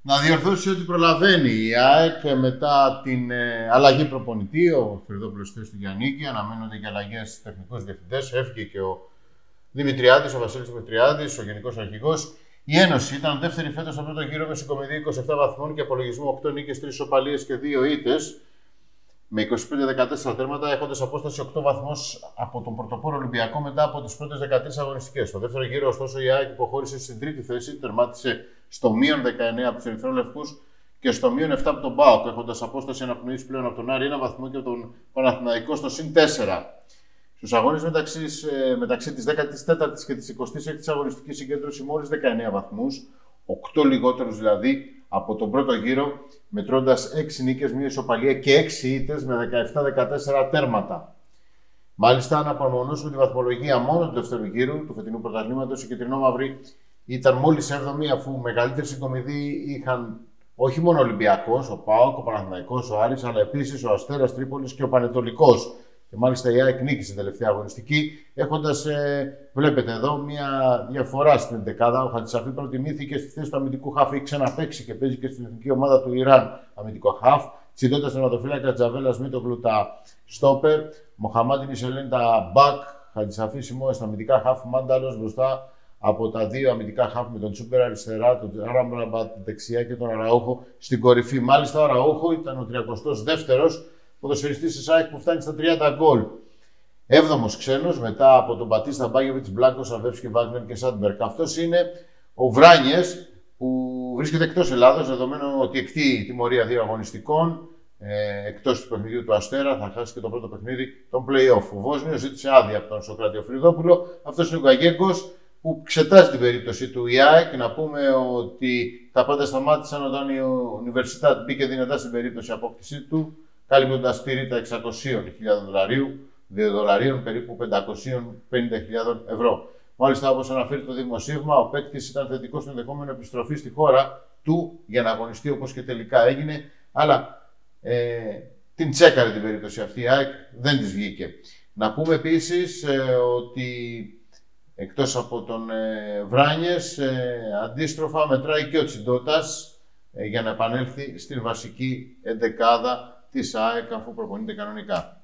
Να διορθώσει ότι προλαβαίνει η ΑΕΚ μετά την αλλαγή προπονητή. Ο Σφυριδόπουλος στη θέση του Γιαννίκη. Αναμένονται και αλλαγές στους τεχνικούς διευθυντές. Έφυγε και ο Δημητριάδης, ο Βασίλης Δημητριάδης, ο Γενικός Αρχηγός. Η Ένωση ήταν δεύτερη φέτος στον πρώτο γύρο με συγκομιδή 27 βαθμών και απολογισμό 8 νίκες, 3 ισοπαλίες και 2 ήττες. Με 25-14 τέρματα, έχοντας απόσταση 8 βαθμούς από τον πρωτοπόρο Ολυμπιακό μετά από τις πρώτες 13 αγωνιστικές. Στο δεύτερο γύρο, ωστόσο, η ΑΕΚ υποχώρησε στην τρίτη θέση, τερμάτισε στο μείον 19 από τους Ερυθρόλευκους και στο μείον 7 από τον ΠΑΟΚ, έχοντας απόσταση αναπνοής πλέον από τον Άρη 1 βαθμό και από τον Παναθηναϊκό στο συν 4. Στους αγώνες μεταξύ της 14ης και της 26ης αγωνιστικής συγκέντρωση μόλις 19 βαθμούς, 8 λιγότερους δηλαδή από τον πρώτο γύρο, μετρώντας 6 νίκες, 1 ισοπαλία και 6 ήττες με 17-14 τέρματα. Μάλιστα, αν απομονώσουμε τη βαθμολογία μόνο του δεύτερου γύρου του φετινού πρωταθλήματος, η κυτρινόμαυρη ήταν μόλις 7η, αφού μεγαλύτερη συγκομιδή είχαν όχι μόνο ο Ολυμπιακός, ο ΠΑΟΚ, ο Παναθηναϊκός, ο Άρης, αλλά επίσης ο Αστέρας Τρίπολης και ο Πανετολικός. Και μάλιστα η ΑΕΚ νίκησε την τελευταία αγωνιστική, έχοντας, βλέπετε εδώ, μια διαφορά στην εντεκάδα. Ο Χατζησαφή προτιμήθηκε στη θέση του αμυντικού χαφ, έχει ξαναπαίξει και παίζει και στην εθνική ομάδα του Ιράν αμυντικό χαφ. Τσιντώτα τερματοφύλακα, Τζαβέλα Μίτογλου τα στόπερ, Μοχαμάντι Μισελέν τα μπακ, Χατζησαφή Σιμόε στα αμυντικά χαφ, Μάνταλος μπροστά από τα δύο αμυντικά χαφ με τον Τσούμπερ αριστερά, τον Ράμπραμπατ δεξιά και τον Αραούχο στην κορυφή. Μάλιστα, ο Αραούχο ήταν ο 32ος ποδοσφαιριστής της ΑΕΚ που φτάνει στα 30 γκολ. 7ος ξένος μετά από τον Μπατίστα, Μπάγεβιτς, Μπλάνκο, Σαβεύσκι, Βάγνερ και Σάντμπερκ. Αυτός είναι ο Βράνιες που βρίσκεται εκτός Ελλάδος, δεδομένου ότι εκτεί τιμωρία 2 αγωνιστικών εκτός του παιχνιδιού του Αστέρα. Θα χάσει και το πρώτο παιχνίδι των play-off. Ο Βόσνιος ζήτησε άδεια από τον Σοκράτη Φρυδόπουλο. Αυτός είναι ο Γκαγέγκος που εξετάζει την περίπτωση του ΑΕΚ. Να πούμε ότι τα πάντα σταμάτησαν όταν η Universitat μπήκε δυνατά στην περίπτωση απόκτησή του, καλύπτοντας τη ρήτα 600.000 δολαρίων, $2 περίπου 550.000 ευρώ. Μάλιστα, όπως αναφέρει το δημοσίευμα, ο παίκτης ήταν θετικός στην ενδεχόμενη επιστροφή στη χώρα του για να αγωνιστεί, όπως και τελικά έγινε. Αλλά την τσέκαρε την περίπτωση αυτή η ΑΕΚ, δεν της βγήκε. Να πούμε επίσης ότι εκτός από τον Βράνιες, αντίστροφα μετράει και ο Τσιντώτας για να επανέλθει στην βασική εντεκάδα της ΑΕΚ αφού προπονείται κανονικά.